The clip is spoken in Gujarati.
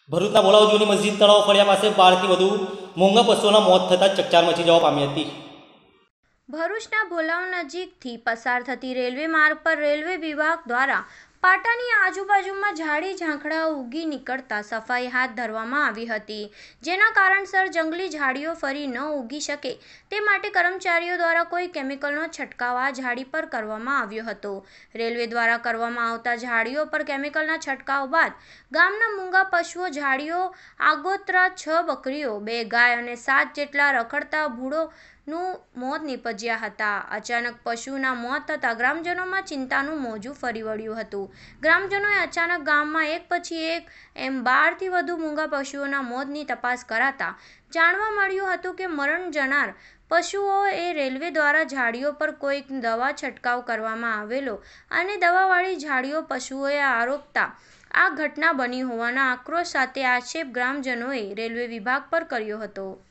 ભરૂચના બોલાવજીની મસ્જિદ તળાવ ફળિયા પાસે 12થી વધુ મોંઘા પશુઓના મોત થતાં ચકચાર મચી જવા પામી હતી। ભરૂચના ભોલાવ નજીકથી પસાર થતી રેલવે માર્ગ પર રેલવે વિભાગ દ્વારા પાટાની આજુબાજુમાં ઝાડી ઝાંખરા ઉગી નીકળતા સફાઈ હાથ ધરવામાં આવી હતી, જેના કારણસર જંગલી ઝાડીઓ ફરી ન ઉગી શકે તે માટે કર્મચારીઓ દ્વારા કોઈ કેમિકલનો છંટકાવ આ ઝાડી પર કરવામાં આવ્યો હતો। રેલવે દ્વારા કરવામાં આવતા ઝાડીઓ પર કેમિકલના છંટકાવ બાદ ગામના મૂંગા પશુઓ ઝાડીઓ આગોતરા 6 બકરીઓ, 2 ગાય અને 7 જેટલા રખડતા ભૂંડોનું મોત નીપજ્યા હતા। અચાનક પશુના મોત થતાં ગ્રામજનોમાં ચિંતાનું મોજું ફરી વળ્યું હતું। ગ્રામજનોએ અચાનક ગામમાં એક પછી એક એમ 12થી વધુ મૂંગા પશુઓના મોતની તપાસ કરાતા જાણવા મળ્યું હતું કે મરણ જનાર પશુઓ એ રેલવે દ્વારા ઝાડીઓ પર કોઈક દવા છંટકાવ કરવામાં આવેલો અને દવાવાળી ઝાડીઓ પશુઓએ આરોગતા આ ઘટના બની હોવાના આક્રોશ સાથે આક્ષેપ ગ્રામજનોએ રેલવે વિભાગ પર કર્યો હતો।